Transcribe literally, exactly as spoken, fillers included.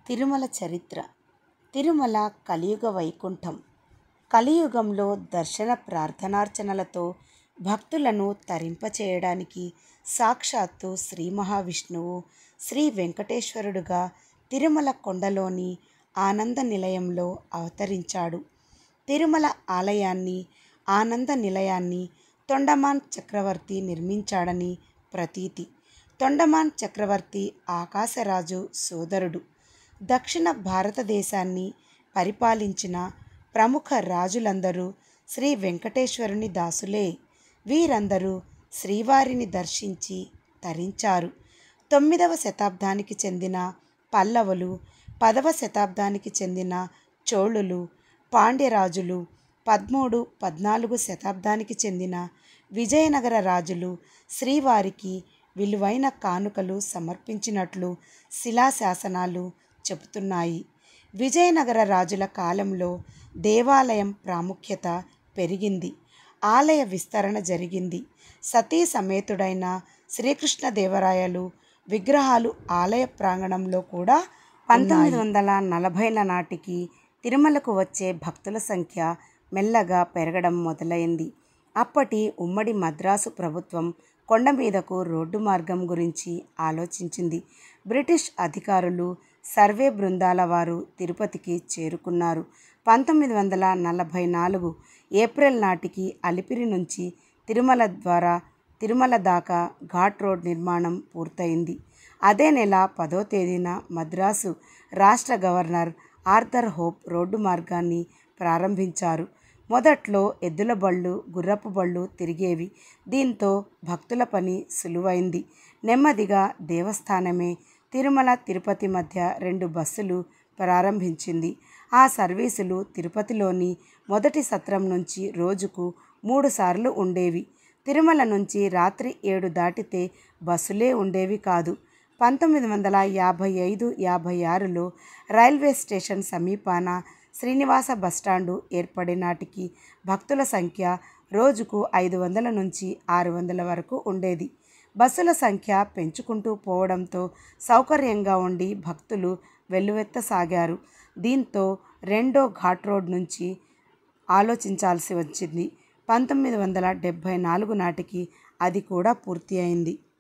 తిరుమల చరిత్ర. తిరుమల కలియుగ వైకుంఠం. కలియుగంలో దర్శన ప్రార్థనార్చనలతో భక్తులను తరింపచేయడానికి సాక్షాత్తు శ్రీ మహావిష్ణువు శ్రీ వెంకటేశ్వరుడుగా తిరుమల కొండలోని ఆనంద నిలయంలో అవతరించాడు. తిరుమల ఆలయాన్ని, ఆనంద నిలయాన్ని తొండమాన్ చక్రవర్తి నిర్మించాడని ప్రతీతి. తొండమాన్ చక్రవర్తి ఆకాశరాజు సోదరుడు. దక్షిణ భారతదేశాన్ని పరిపాలించిన ప్రముఖ రాజులందరూ శ్రీ వెంకటేశ్వరుని దాసులే. వీరందరూ శ్రీవారిని దర్శించి తరించారు. తొమ్మిదవ శతాబ్దానికి చెందిన పల్లవులు, పదవ శతాబ్దానికి చెందిన చోళులు, పాండ్యరాజులు, పదమూడు పద్నాలుగు శతాబ్దానికి చెందిన విజయనగర రాజులు శ్రీవారికి విలువైన కానుకలు సమర్పించినట్లు శిలాశాసనాలు చెబుతున్నాయి. విజయనగర రాజుల కాలంలో దేవాలయం ప్రాముఖ్యత పెరిగింది. ఆలయ విస్తరణ జరిగింది. సతీ సమేతుడైన శ్రీకృష్ణదేవరాయలు విగ్రహాలు ఆలయ ప్రాంగణంలో కూడా పంతొమ్మిది వందల నలభైల నాటికి తిరుమలకు వచ్చే భక్తుల సంఖ్య మెల్లగా పెరగడం మొదలైంది. అప్పటి ఉమ్మడి మద్రాసు ప్రభుత్వం కొండ మీదకు రోడ్డు మార్గం గురించి ఆలోచించింది. బ్రిటిష్ అధికారులు, సర్వే బృందాల వారు తిరుపతికి చేరుకున్నారు. పంతొమ్మిది వందల నలభై నాలుగు ఏప్రిల్ నాటికి అలిపిరి నుంచి తిరుమల ద్వారా తిరుమల దాకా ఘాట్ రోడ్ నిర్మాణం పూర్తయింది. అదే నెల పదో తేదీన మద్రాసు రాష్ట్ర గవర్నర్ ఆర్థర్ హోప్ రోడ్డు మార్గాన్ని ప్రారంభించారు. మొదట్లో ఎద్దుల బళ్ళు, గుర్రపు బళ్ళు తిరిగేవి. దీంతో భక్తుల పని సులువైంది. నెమ్మదిగా దేవస్థానమే తిరుమల తిరుపతి మధ్య రెండు బస్సులు ప్రారంభించింది. ఆ సర్వీసులు తిరుపతిలోని మొదటి సత్రం నుంచి రోజుకు మూడు సార్లు ఉండేవి. తిరుమల నుంచి రాత్రి ఏడు దాటితే బస్సులే ఉండేవి కాదు. పంతొమ్మిది వందల యాభై ఐదు యాభై ఆరులో రైల్వే స్టేషన్ సమీపాన శ్రీనివాస బస్టాండు ఏర్పడే నాటికి భక్తుల సంఖ్య రోజుకు ఐదు వందల నుంచి ఆరు వందల వరకు ఉండేది. బస్సుల సంఖ్య పెంచుకుంటూ పోవడంతో సౌకర్యంగా ఉండి భక్తులు వెల్లువెత్తసాగారు. దీంతో రెండో ఘాట్ రోడ్ నుంచి ఆలోచించాల్సి వచ్చింది. పంతొమ్మిది వందల డెబ్భై నాలుగు నాటికి అది కూడా పూర్తి అయింది.